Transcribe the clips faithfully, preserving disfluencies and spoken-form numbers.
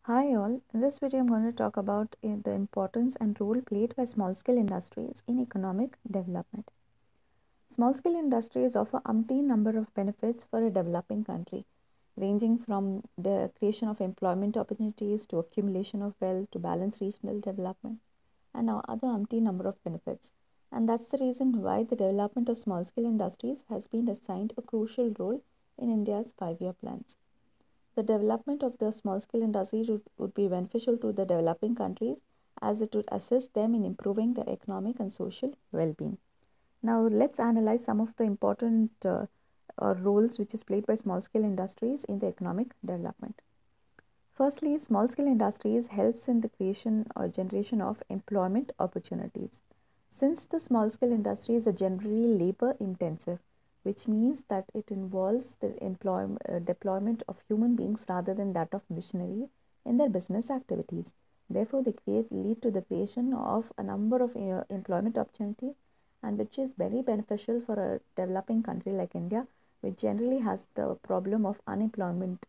Hi all, in this video I'm going to talk about uh, the importance and role played by small-scale industries in economic development. Small-scale industries offer umpteen number of benefits for a developing country, ranging from the creation of employment opportunities to accumulation of wealth to balance regional development and now other umpteen number of benefits. And that's the reason why the development of small-scale industries has been assigned a crucial role in India's five-year plans. The development of the small scale industry would, would be beneficial to the developing countries as it would assist them in improving their economic and social well being. Now, let's analyze some of the important uh, uh, roles which is played by small scale industries in the economic development. Firstly, small scale industries helps in the creation or generation of employment opportunities. Since the small scale industries are generally labor intensive, which means that it involves the employ, uh, deployment of human beings rather than that of machinery in their business activities. Therefore, they create lead to the creation of a number of uh, employment opportunities, and which is very beneficial for a developing country like India, which generally has the problem of unemployment.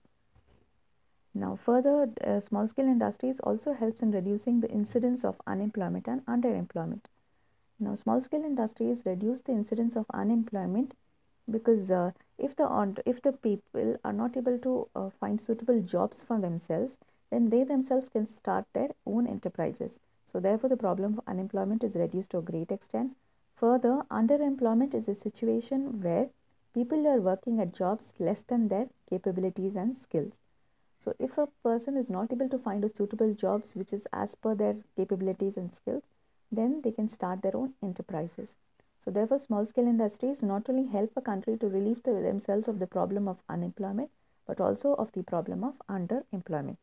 Now, further, uh, small scale industries also helps in reducing the incidence of unemployment and underemployment. Now, small scale industries reduce the incidence of unemployment because uh, if the if the people are not able to uh, find suitable jobs for themselves, then they themselves can start their own enterprises. So, therefore, the problem of unemployment is reduced to a great extent. Further, underemployment is a situation where people are working at jobs less than their capabilities and skills. So if a person is not able to find a suitable jobs which is as per their capabilities and skills, then they can start their own enterprises. So therefore, small scale industries not only help a country to relieve the, themselves of the problem of unemployment, but also of the problem of underemployment.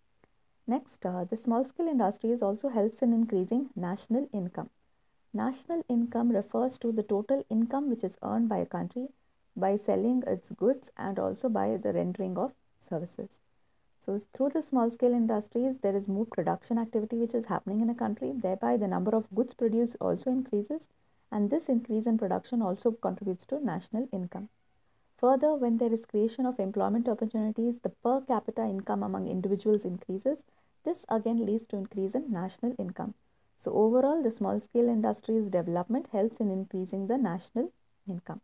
Next, uh, the small scale industries also helps in increasing national income. National income refers to the total income which is earned by a country by selling its goods and also by the rendering of services. So through the small scale industries, there is more production activity which is happening in a country. Thereby, the number of goods produced also increases, and this increase in production also contributes to national income. Further, when there is creation of employment opportunities, the per capita income among individuals increases. This again leads to increase in national income. So overall, the small scale industries development helps in increasing the national income.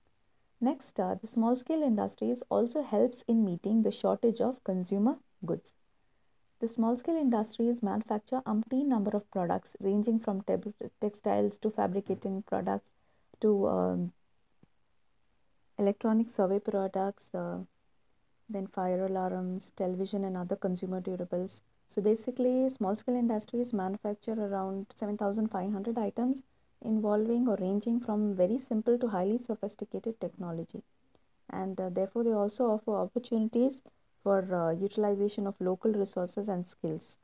Next, uh, the small scale industries also helps in meeting the shortage of consumer goods. The small scale industries manufacture umpteen number of products ranging from textiles to fabricating products to um, electronic survey products, uh, then fire alarms, television and other consumer durables. So basically, small scale industries manufacture around seven thousand five hundred items involving or ranging from very simple to highly sophisticated technology. And uh, therefore, they also offer opportunities for uh, utilization of local resources and skills.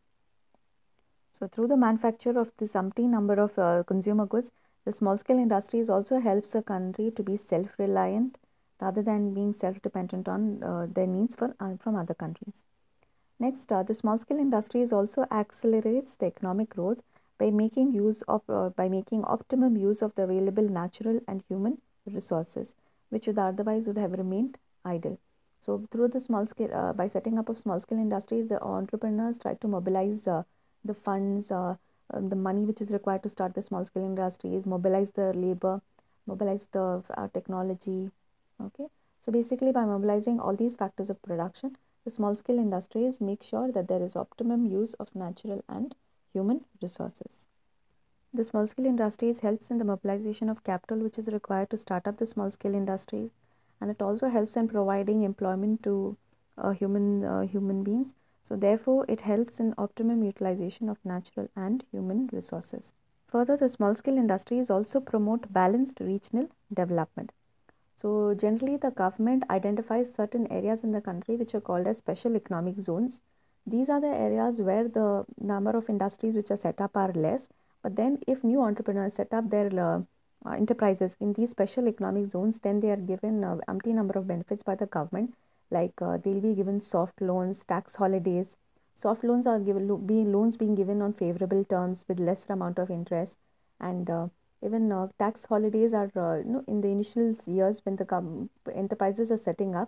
So through the manufacture of this umpteen number of uh, consumer goods, the small scale industries also helps a country to be self-reliant rather than being self-dependent on uh, their needs for, uh, from other countries. Next, uh, the small scale industries also accelerates the economic growth by making use of uh, by making optimum use of the available natural and human resources, which would otherwise would have remained idle. So through the small scale, uh, by setting up of small scale industries, the entrepreneurs try to mobilize uh, the funds, uh, um, the money which is required to start the small scale industries, mobilize the labor, mobilize the uh, technology. Okay, so basically by mobilizing all these factors of production, the small scale industries make sure that there is optimum use of natural and human resources. The small scale industries helps in the mobilization of capital which is required to start up the small scale industries, and it also helps in providing employment to uh, human uh, human beings. So therefore, it helps in optimum utilization of natural and human resources. Further, the small scale industries also promote balanced regional development. So generally the government identifies certain areas in the country which are called as special economic zones. These are the areas where the number of industries which are set up are less. But then if new entrepreneurs set up their uh, uh, enterprises in these special economic zones, then they are given uh, umpteen number of benefits by the government. Like uh, they'll be given soft loans, tax holidays. Soft loans are given, lo be loans being given on favorable terms with lesser amount of interest, and uh, even uh, tax holidays are uh, you know, in the initial years when the enterprises are setting up,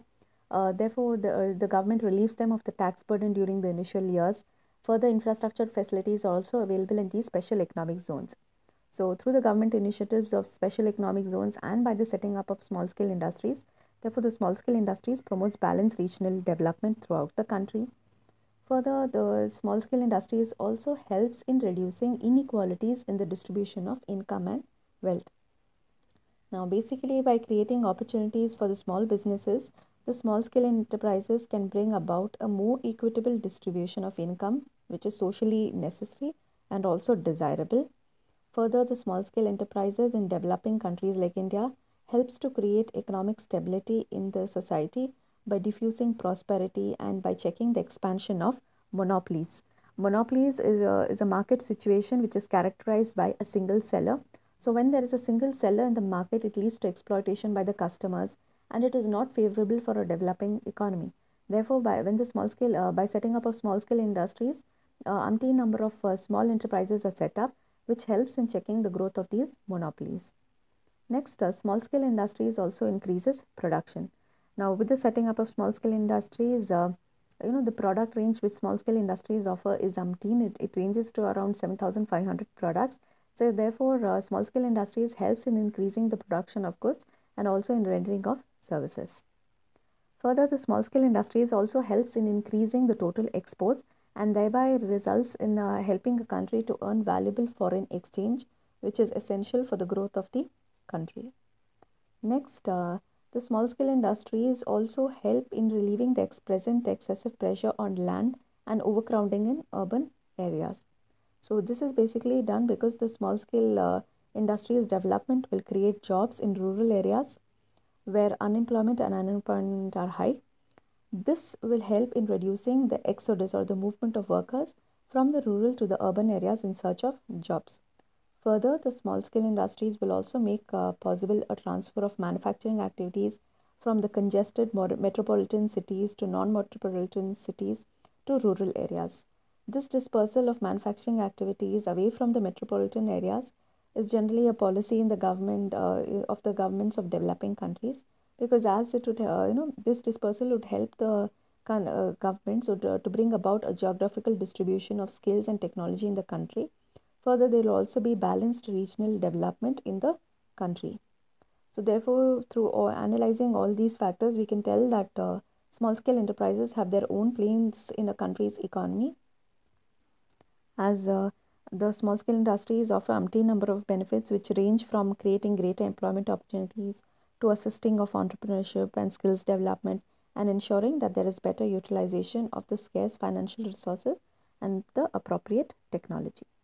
Uh, therefore, the, uh, the government relieves them of the tax burden during the initial years. Further infrastructure facilities are also available in these special economic zones. So, through the government initiatives of special economic zones and by the setting up of small scale industries, therefore, the small scale industries promotes balanced regional development throughout the country. Further, the small scale industries also helps in reducing inequalities in the distribution of income and wealth. Now, basically, by creating opportunities for the small businesses, the small scale enterprises can bring about a more equitable distribution of income, which is socially necessary and also desirable. Further, the small scale enterprises in developing countries like India helps to create economic stability in the society by diffusing prosperity and by checking the expansion of monopolies. Monopolies is a, is a market situation which is characterized by a single seller. So when there is a single seller in the market, it leads to exploitation by the customers and it is not favorable for a developing economy. Therefore, by when the small scale, uh, by setting up of small scale industries, uh, umpteen number of uh, small enterprises are set up, which helps in checking the growth of these monopolies. Next, uh, small scale industries also increases production. Now, with the setting up of small scale industries, uh, you know, the product range which small scale industries offer is umpteen. It, it ranges to around seven thousand five hundred products. So, therefore, uh, small scale industries helps in increasing the production of goods and also in rendering of services. Further, the small scale industries also helps in increasing the total exports and thereby results in uh, helping a country to earn valuable foreign exchange, which is essential for the growth of the country. Next, uh, the small scale industries also help in relieving the ex present excessive pressure on land and overcrowding in urban areas. So, this is basically done because the small scale uh, industries development will create jobs in rural areas where unemployment and unemployment are high. This will help in reducing the exodus or the movement of workers from the rural to the urban areas in search of jobs. Further, the small scale industries will also make uh, possible a transfer of manufacturing activities from the congested metropolitan cities to non metropolitan cities to rural areas. This dispersal of manufacturing activities away from the metropolitan areas is generally a policy in the government uh, of the governments of developing countries, because as it would uh, you know this dispersal would help the uh, governments to, to bring about a geographical distribution of skills and technology in the country. Further, there will also be balanced regional development in the country. So, therefore, through all, analyzing all these factors, we can tell that uh, small scale enterprises have their own place in a country's economy, as uh, the small scale industries offer umpteen number of benefits which range from creating greater employment opportunities to assisting of entrepreneurship and skills development and ensuring that there is better utilization of the scarce financial resources and the appropriate technology.